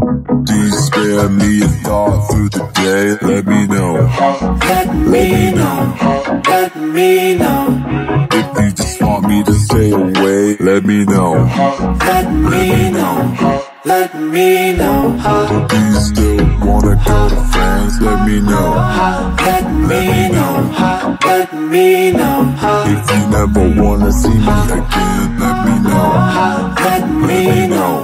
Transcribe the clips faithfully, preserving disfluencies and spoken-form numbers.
Do you spare me a thought through the day? Let me know. Let me know. Let me know. If you just want me to stay away, let me know. Let me know. Let me know. Do you still wanna go to France? Let me know. Let me know. Let me know. If you never wanna see me again, let me know. Let me know.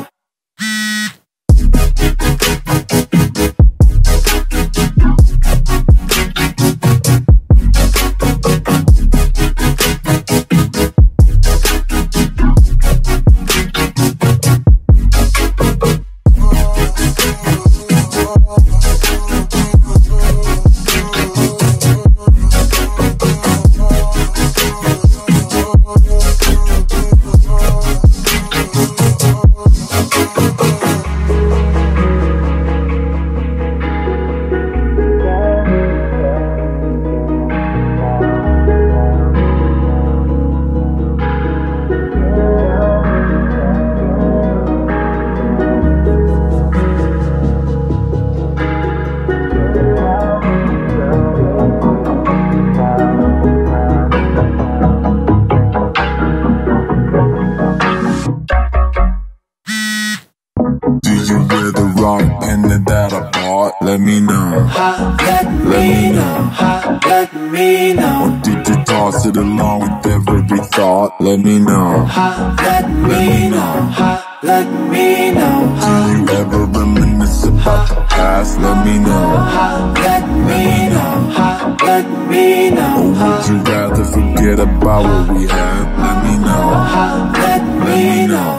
Do you wear the wrong pendant that I bought? Let me know. Let me know. Let me know. Or did you toss it along with every thought? Let me know. Let me know. Let me know. Do you ever reminisce about the past? Let me know. Let me know. Let me know. Or would you rather forget about what we had? Let me know. Let me know.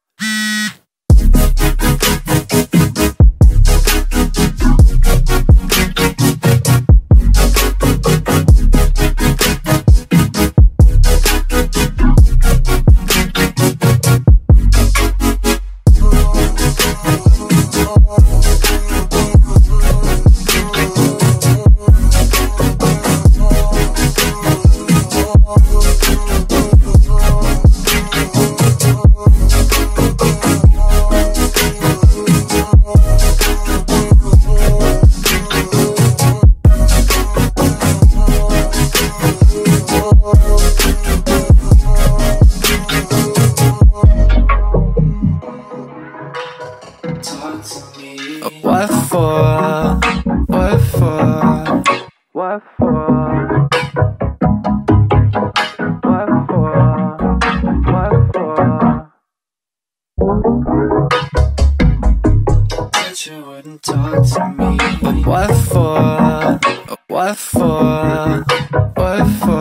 What for? What for? What for? What for? What for? Said you wouldn't talk to me. What for? What for? What for?